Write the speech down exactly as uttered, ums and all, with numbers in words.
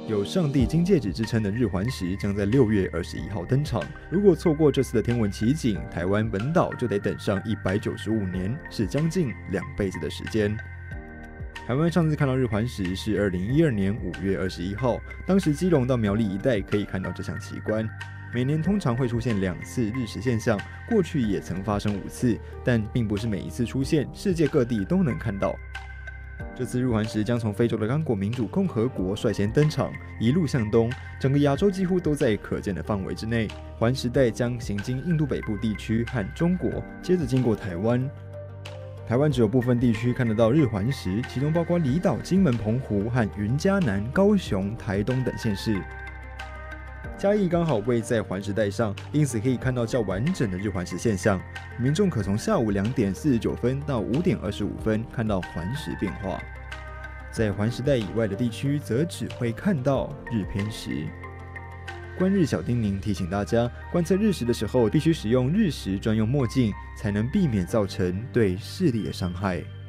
有上帝金戒指之称的日环食将在六月二十一号登场。如果错过这次的天文奇景，台湾本岛就得等上一百九十五年，是将近两辈子的时间。台湾上次看到日环食是二零一二年五月二十一号，当时基隆到苗栗一带可以看到这项奇观。每年通常会出现两次日食现象，过去也曾发生五次，但并不是每一次出现，世界各地都能看到。这次日环食将从非洲的刚果民主共和国率先登场，一路向东，整个亚洲几乎都在可见的范围之内。环食带将行经印度北部地区和中国，接着经过台湾。台湾只有部分地区看得到日环食，其中包括离岛、金门、澎湖和云嘉南、高雄、台东等县市。嘉义刚好位在环食带上，因此可以看到较完整的日环食现象。民众可从下午两点四十九分到五点二十五分看到环食变化。在环食带以外的地区，则只会看到日偏食。观日小叮咛提醒大家，观测日食的时候必须使用日食专用墨镜，才能避免造成对视力的伤害。